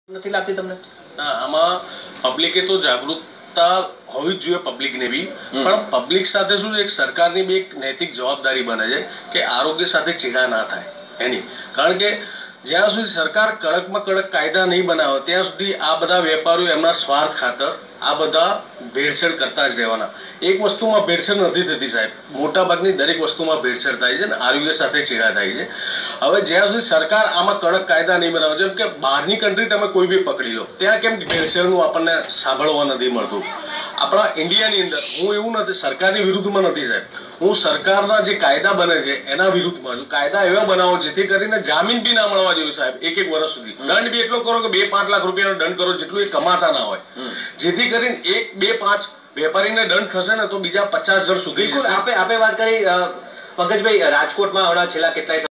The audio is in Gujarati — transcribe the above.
નથી લાગતી તમને? ના, આમાં પબ્લિકે તો જાગૃતતા હોવી જ જોઈએ, પબ્લિકને બી. પણ પબ્લિક સાથે શું છે, એક સરકારની બી એક નૈતિક જવાબદારી બને છે કે આરોગ્ય સાથે ચેડા ના થાય એની. કારણ કે જ્યાં સુધી સરકાર કડકમાં કડક કાયદા નહીં બનાવે ત્યાં સુધી આ બધા વેપારીઓ એમના સ્વાર્થ ખાતર આ બધા ભેળસેળ કરતા જ રહેવાના. એક વસ્તુમાં ભેળસેળ નથી થતી સાહેબ, મોટાભાગની દરેક વસ્તુમાં ભેળસેળ થાય છે ને આરોગ્ય સાથે ચેડા થાય છે. હવે જ્યાં સુધી સરકાર આમાં કડક કાયદા નહીં બનાવે, જેમ કે બહારની કન્ટ્રી તમે કોઈ બી પકડી લો, ત્યાં કેમ ભેળસેળનું આપણને સાંભળવા નથી મળતું. આપણા ઇન્ડિયાની અંદર હું એવું નથી, સરકારની વિરુદ્ધમાં નથી સાહેબ, હું સરકારના જે કાયદા બને છે એના વિરુદ્ધમાં છું. કાયદા એવા બનાવો જેથી કરીને જામીન બી ના મળવા જોઈએ સાહેબ, એક વર્ષ સુધી. દંડ બી એટલો કરો કે 2-5 લાખ રૂપિયાનો દંડ કરો જેટલું એ કમાતા ના હોય, જેથી કરીને 1-2-5 વેપારીને દંડ થશે ને તો બીજા 50 જણ સુધી. બિલકુલ, આપે વાત કરી પંકજભાઈ, રાજકોટમાં હમણાં છેલ્લા કેટલાય